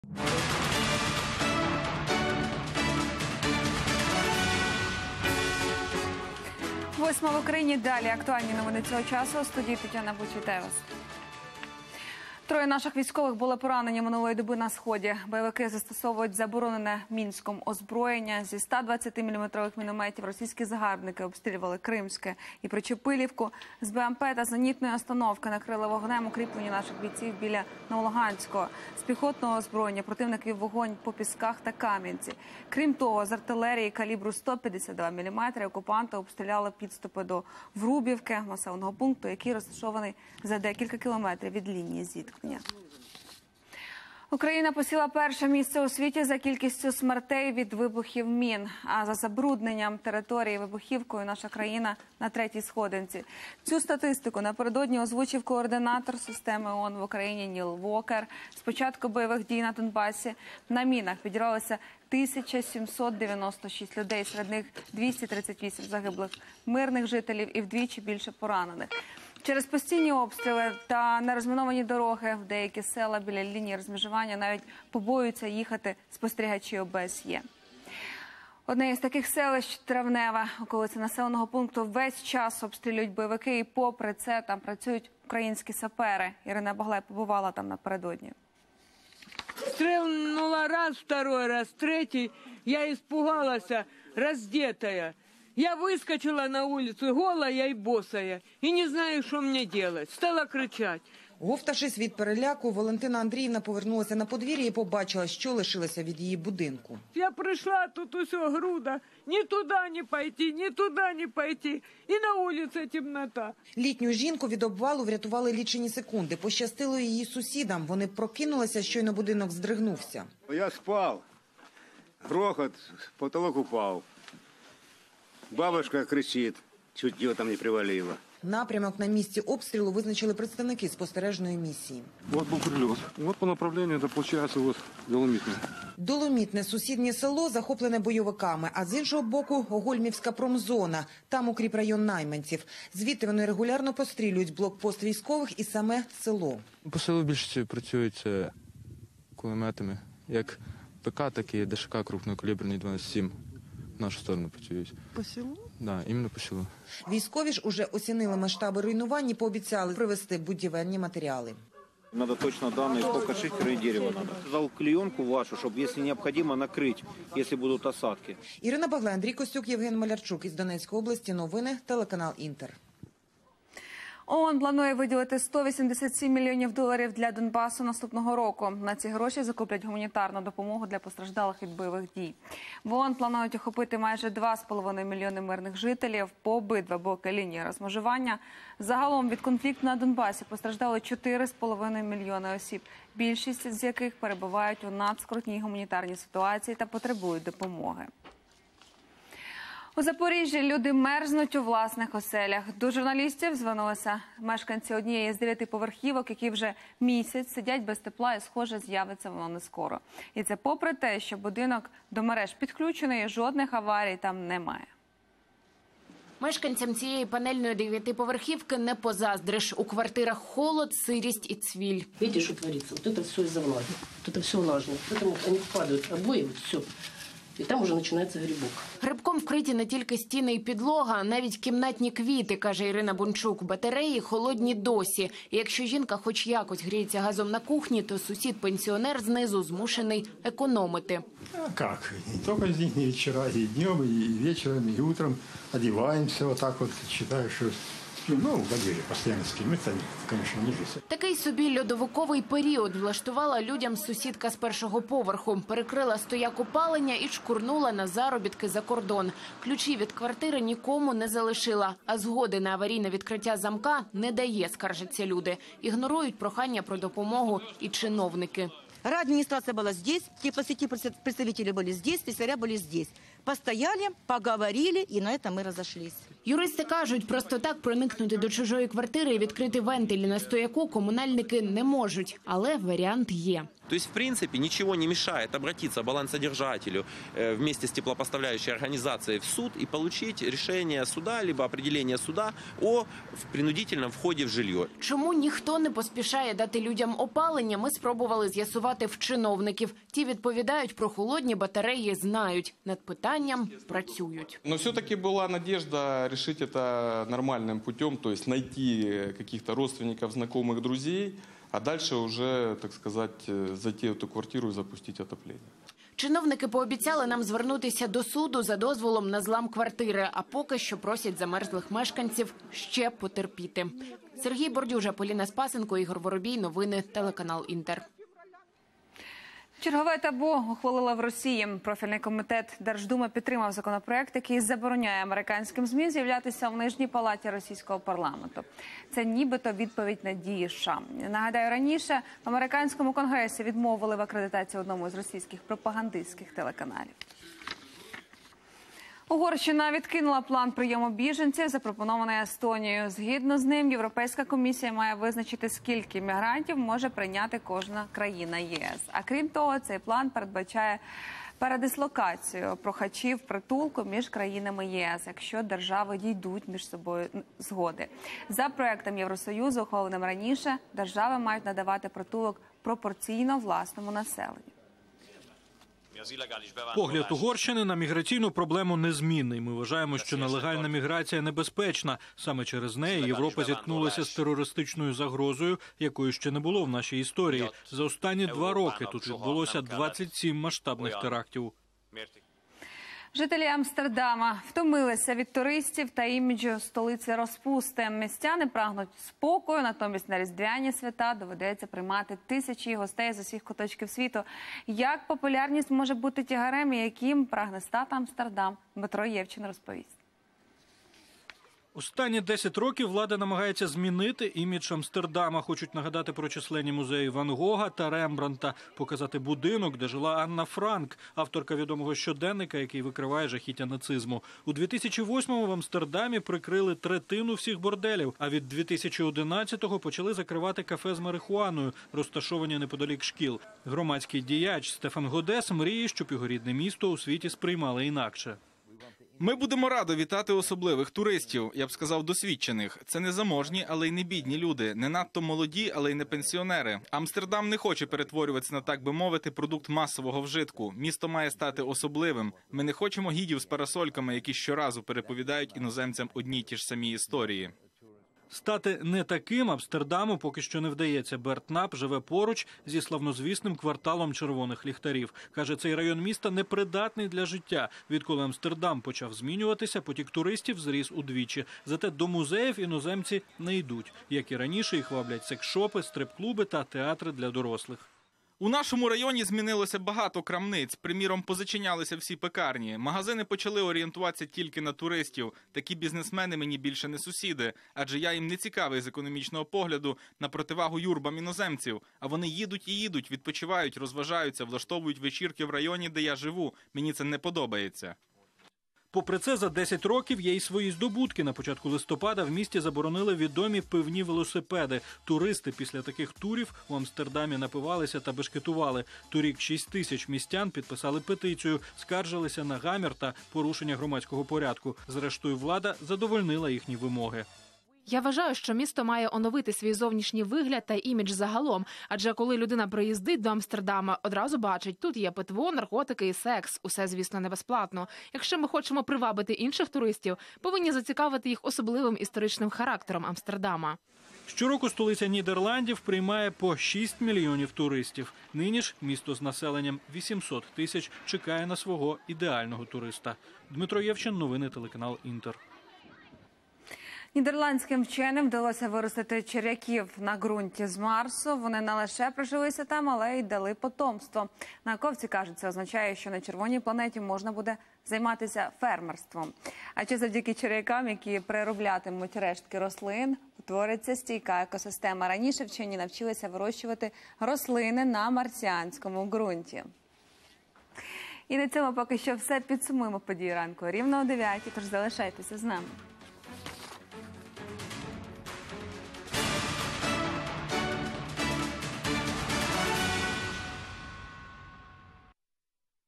Восьма в Україні. Далі актуальні новини цього часу. У студії Тетяна Бучітевас. Троє наших військових були поранені минулої доби на Сході. Бойовики застосовують заборонене Мінськом озброєння. Зі 120-мм мінометів російські загарбники обстрілювали Кримське і Причепилівку. З БМП та зенітної установки накрили вогнем укріплення наших бійців біля Новолуганського. З піхотного озброєння противник вів вогонь по Пісках та Кам'янці. Крім того, з артилерії калібру 152 мм окупанти обстріляли підступи до Врубівки, населеного пункту, який розташований за декілька кілометрів від лінії зіткнення. Україна посіла перше місце у світі за кількістю смертей від вибухів мін. А за забрудненням території вибухівкою наша країна на третій сходинці. Цю статистику напередодні озвучив координатор системи ООН в Україні Ніл Вокер. З початку бойових дій на Донбасі на мінах підірвалося 1796 людей, серед них 238 загиблих мирних жителів і вдвічі більше поранених. Через постійні обстріли та нерозміновані дороги в деякі села біля лінії розмежування навіть побоюються їхати спостерігачі ОБСЄ. Одне із таких селищ – Травневе. Околиці населеного пункту весь час обстрілюють бойовики, і попри це там працюють українські сапери. Ірина Баглай побувала там напередодні. Стрельнула раз, второй раз, третий. Я испугалась, раздетая. Я выскочила на улицу, голая и босая, и не знаю, что мне делать. Стала кричать. Говтавшись від переляку, Валентина Андріївна повернулася на подвір'я і побачила, що лишилося від її будинку. Я прийшла, тут усе груда. Ні туди не пойти, ні туди не пойти. І на вулиці темнота. Літню жінку від обвалу врятували лічені секунди. Пощастило її сусідам. Вони прокинулися, щойно будинок здригнувся. Я спав. Грохот, потолок упав. Бабушка кричить, чуть його там не привалило. Напрямок на місці обстрілу визначили представники спостережної місії. Вот был прилет. Вот по направлению, это получается вот Доломитное. Доломітне – сусіднє село, захоплене бойовиками, а з іншого боку – Гольмівська промзона. Там укріпрайон найманців. Звідти вони регулярно пострілюють блокпост військових і саме село. По селу більшості працюють кулеметами. Як ПК, так і ДШК крупнокаліберний 12-7 в нашу сторону працюють. По селу? Да, іменно по селу. Військові ж уже оцінили масштаби руйнувань і пообіцяли привезти будівельні матеріали. Надо точно данные, сколько шифера и дерева надо. Дал клеенку вашу, чтобы, если необходимо, накрыть, если будут осадки. Ірина Баглай, Андрій Костюк, Євген Малярчук із Донецької області. Новини, телеканал «Інтер». ООН планує виділити $187 мільйонів для Донбасу наступного року. На ці гроші закуплять гуманітарну допомогу для постраждалих від бойових дій. В ООН планують охопити майже 2,5 мільйони мирних жителів по обидва боки лінії розмежування. Загалом від конфлікту на Донбасі постраждали 4,5 мільйони осіб, більшість з яких перебувають у надскрутній гуманітарній ситуації та потребують допомоги. У Запоріжжі люди мерзнуть у власних оселях. До журналістів звернулися мешканці однієї з 9 поверхівок, які вже місяць сидять без тепла і, схоже, з'явиться воно не скоро. І це попри те, що будинок до мереж підключений, жодних аварій там немає. Мешканцям цієї панельної 9-поверхівки не позаздриш. У квартирах холод, сирість і цвіль. Видите, что творится? Вот это все из-за влаги. Вот это все влажно. Поэтому они вкладывают обои, вот все. І там уже починається грибок. Грибком вкриті не тільки стіни і підлога, а навіть кімнатні квіти, каже Ірина Бунчук. Батареї холодні досі. І якщо жінка хоч якось гріється газом на кухні, то сусід-пенсіонер знизу змушений економити. А як? Не тільки зимні вечора, і днем, і вечором, і утром одягаємося, отак от, вважаю, що... Ну, в подвір'ї постійно спимо, це, звісно, не життя. Такий собі льодовиковий період влаштувала людям сусідка з першого поверху. Перекрила стояк опалення і шкурнула на заробітки за кордон. Ключі від квартири нікому не залишила. А згоди на аварійне відкриття замка не дає, скаржаться люди. Ігнорують прохання про допомогу і чиновники. Администрация была здесь, теплосети представители были здесь, писаря были здесь. Постояли, поговорили, и на этом мы разошлись. Юристи кажуть, просто так проникнути до чужої квартири і відкрити вентилі на стояку комунальники не можуть. Але варіант є. То есть, в принципе, ничего не мешает обратиться балансодержателю вместе с теплопоставляющей организацией в суд и получить решение суда, либо определение суда о принудительном входе в жилье. Чому ніхто не поспішає дати людям опалення, ми спробували з'ясувати в чиновників. Ті відповідають, про холодні батареї знають. Над питанням працюють. Но все-таки была надежда решить это нормальным путем, то есть найти каких-то родственников, знакомых, друзей, а дальше уже, так сказать, зайти в эту квартиру и запустить отопление. Чиновники пообіцяли нам звернутися до суду за дозволом на злам квартири, а поки що просять замерзлих мешканців ще потерпіти. Сергій Бордюжа, Поліна Спасенко, Ігор Воробій. Новини, телеканал «Інтер». Чергове табу ухвалили в Росії. Профільний комітет Держдуми підтримав законопроект, який забороняє американським ЗМІ з'являтися в нижній палаті російського парламенту. Це нібито відповідь на дії США. Нагадаю, раніше в американському конгресі відмовили в акредитації одному з російських пропагандистських телеканалів. Угорщина відкинула план прийому біженців, запропонований Естонією. Згідно з ним, Європейська комісія має визначити, скільки мігрантів може прийняти кожна країна ЄС. А крім того, цей план передбачає передислокацію прохачів притулку між країнами ЄС, якщо держави дійдуть між собою згоди. За проектом Євросоюзу, ухваленим раніше, держави мають надавати притулок пропорційно власному населенню. Погляд Угорщини на міграційну проблему незмінний. Ми вважаємо, що нелегальна міграція небезпечна. Саме через неї Європа зіткнулася з терористичною загрозою, якої ще не було в нашій історії. За останні 2 роки тут відбулося 27 масштабних терактів. Жителі Амстердама втомилися від туристів та іміджу столиці розпусти. Містяни прагнуть спокою, натомість на різдвяні свята доведеться приймати тисячі гостей з усіх куточків світу. Як популярність може бути тягарем і яким прагне стати Амстердам, Дмитро Євчин розповість. Останні 10 років влада намагається змінити імідж Амстердама. Хочуть нагадати про численні музеї Ван Гога та Рембрандта, показати будинок, де жила Анна Франк, авторка відомого щоденника, який викриває жахіття нацизму. У 2008-му в Амстердамі прикрили третину всіх борделів, а від 2011-го почали закривати кафе з марихуаною, розташовані неподалік шкіл. Громадський діяч Стефан Годес мріє, щоб його рідне місто у світі сприймали інакше. Ми будемо радо вітати особливих туристів, я б сказав, досвідчених. Це не заможні, але й не бідні люди, не надто молоді, але й не пенсіонери. Амстердам не хоче перетворюватися на, так би мовити, продукт масового вжитку. Місто має стати особливим. Ми не хочемо гідів з парасольками, які щоразу переповідають іноземцям одні й ті ж самі історії. Стати не таким Амстердаму поки що не вдається. Берт Нап живе поруч зі славнозвісним кварталом червоних ліхтарів. Каже, цей район міста непридатний для життя. Відколи Амстердам почав змінюватися, потік туристів зріс удвічі. Зате до музеїв іноземці не йдуть. Як і раніше, їх ваблять секс-шопи, стрип-клуби та театри для дорослих. У нашому районі змінилося багато крамниць. Приміром, позачинялися всі пекарні. Магазини почали орієнтуватися тільки на туристів. Такі бізнесмени мені більше не сусіди, адже я їм не цікавий з економічного погляду на противагу юрбам іноземців. А вони їдуть і їдуть, відпочивають, розважаються, влаштовують вечірки в районі, де я живу. Мені це не подобається. Попри це, за 10 років є й свої здобутки. На початку листопада в місті заборонили відомі пивні велосипеди. Туристи після таких турів у Амстердамі напивалися та бешкетували. Торік 6 тисяч містян підписали петицію, скаржилися на гамір та порушення громадського порядку. Зрештою, влада задовольнила їхні вимоги. Я вважаю, що місто має оновити свій зовнішній вигляд та імідж загалом. Адже коли людина приїздить до Амстердама, одразу бачить, тут є питво, наркотики і секс. Усе, звісно, не безплатно. Якщо ми хочемо привабити інших туристів, повинні зацікавити їх особливим історичним характером Амстердама. Щороку столиця Нідерландів приймає по 6 мільйонів туристів. Нині ж місто з населенням 800 тисяч чекає на свого ідеального туриста. Дмитро Євчин, новини, телеканал «Інтер». Нідерландським вченим вдалося виростити черв'яків на ґрунті з Марсу. Вони не лише прижилися там, але й дали потомство. Науковці кажуть, це означає, що на червоній планеті можна буде займатися фермерством. А чи завдяки черв'якам, які перероблятимуть рештки рослин, утвориться стійка екосистема. Раніше вчені навчилися вирощувати рослини на марсіанському ґрунті. І на цьому поки що все. Підсумуємо події ранку рівно о 9, тож залишайтеся з нами.